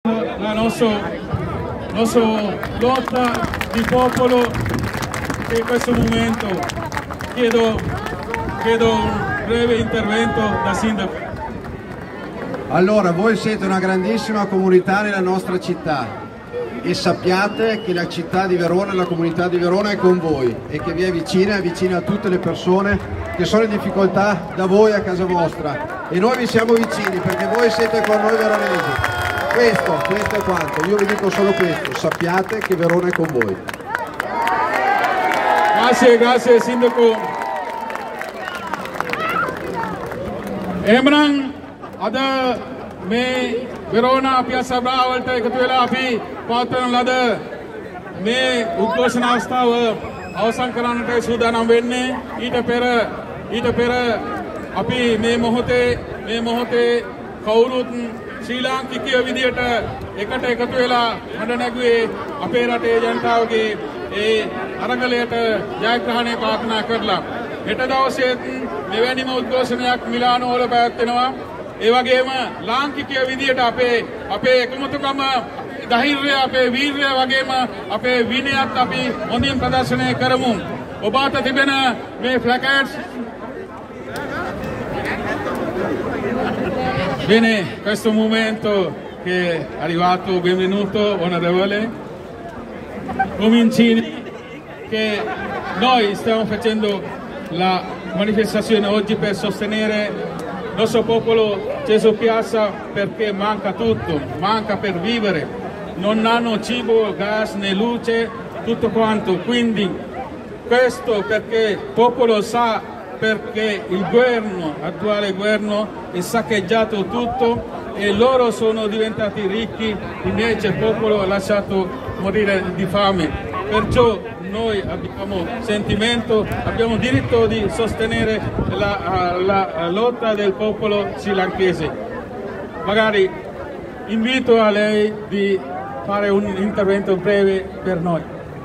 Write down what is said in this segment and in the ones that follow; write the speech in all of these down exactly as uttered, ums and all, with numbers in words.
la nostra, nostra lotta di popolo in questo momento. Chiedo, chiedo un breve intervento da sindaco. Allora, voi siete una grandissima comunità nella nostra città e sappiate che la città di Verona, la comunità di Verona è con voi e che vi è vicina, è vicina a tutte le persone che sono in difficoltà da voi a casa vostra, e noi vi siamo vicini perché voi siete con noi veronesi. Questo, questo è quanto, io vi dico solo questo, sappiate che Verona è con voi. Grazie, grazie sindaco. Emran ada me Verona Piazza Brava එකතු වෙලා අපි පවත්වන ලද මේ උද්ඝෝෂණ අවස්ථාව අවසන් කරන්නට සූදානම් වෙන්නේ. ඊට පෙර ඊට පෙර අපි මේ මොහොතේ මේ මොහොතේ කවුරුත් ශ්‍රී ලාංකිකයෝ විදියට එකට එකතු වෙලා හඬ නැගුවේ අපේ රටේ ජනතාවගේ ඒ අරගලයට ජයග්‍රහණය ප්‍රාර්ථනා කරලා. හෙට දවසේ මෙවැනිම උද්ඝෝෂණයක් මිලානෝ වල පැවැත්වෙනවා. ඒ වගේම ලාංකිකයෝ විදියට අපේ අපේ එකමුතුකම ධෛර්යය අපේ වීර්යය වගේම අපේ විනයත් අපි හොඳින් ප්‍රදර්ශනය කරමු. ඔබ අත තිබෙන මේ ප්ලැකට්ස්. Bene, questo momento che è arrivato, benvenuto onorevole Comincini, che noi stiamo facendo la manifestazione oggi per sostenere il nostro popolo sceso piazza perché manca tutto, manca per vivere, non hanno cibo, gas né luce, tutto quanto. Quindi questo perché il popolo sa, perché il governo, attuale governo, è saccheggiato tutto e loro sono diventati ricchi, invece il popolo ha lasciato morire di fame. Perciò noi abbiamo sentimento, abbiamo diritto di sostenere la, la, la lotta del popolo srilankese. Magari invito a lei di fare un intervento breve per noi.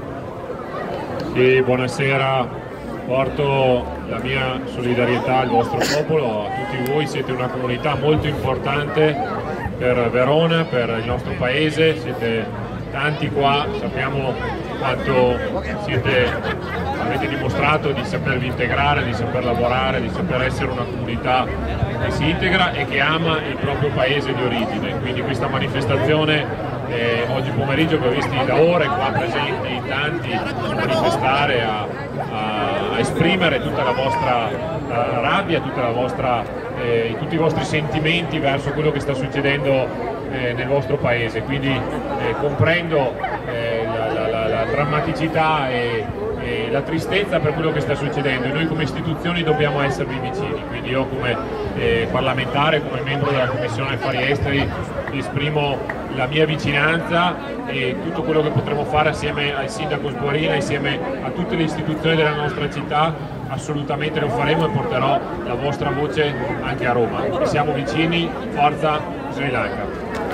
Sì, buonasera, porto la mia solidarietà al vostro popolo, a tutti voi. Siete una comunità molto importante per Verona, per il nostro paese, siete tanti qua, sappiamo quanto siete, avete dimostrato di sapervi integrare, di saper lavorare, di saper essere una comunità che si integra e che ama il proprio paese di origine. Quindi questa manifestazione eh, oggi pomeriggio vi ho visti da ore qua presenti tanti a manifestare, a, a, a esprimere tutta la vostra uh, rabbia, tutta la vostra, eh, tutti i vostri sentimenti verso quello che sta succedendo eh, nel vostro paese. Quindi eh, comprendo eh, la, la, la, la drammaticità e, e la tristezza per quello che sta succedendo, e noi come istituzioni dobbiamo esservi vicini. Quindi io come eh, parlamentare, come membro della Commissione Affari Esteri, esprimo la mia vicinanza e tutto quello che potremo fare assieme al sindaco Sguarina, insieme a tutte le istituzioni della nostra città, assolutamente lo faremo e porterò la vostra voce anche a Roma. E siamo vicini, forza Sri Lanka.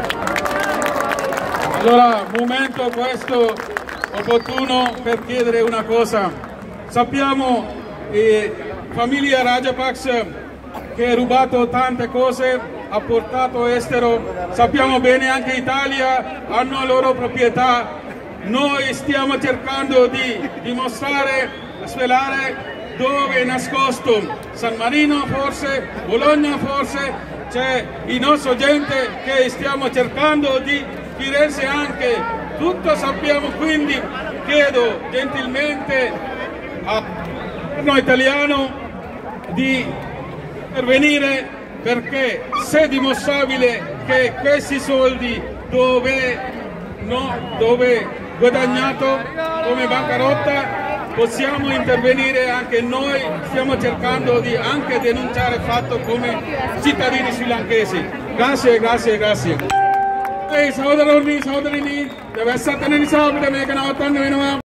Allora, momento questo opportuno per chiedere una cosa. Sappiamo che famiglia Rajapaksa, che ha rubato tante cose, ha portato estero, sappiamo bene anche Italia hanno le loro proprietà. Noi stiamo cercando di dimostrare, svelare dove è nascosto San Marino, forse Bologna, forse c'è il nostro gente che stiamo cercando di Firenze anche, tutto sappiamo. Quindi chiedo gentilmente al governo italiano di intervenire, perché se è dimostrabile che questi soldi dove, no, dove guadagnato come bancarotta, possiamo intervenire anche noi. Stiamo cercando di anche denunciare il fatto come cittadini srilankesi. Grazie, grazie, grazie. Hey, සහෝදරවරුනි සහෝදරිනි, දැන් වැස්සත් යන නිසා අපිට මේක නවත්තන්න වෙනවා.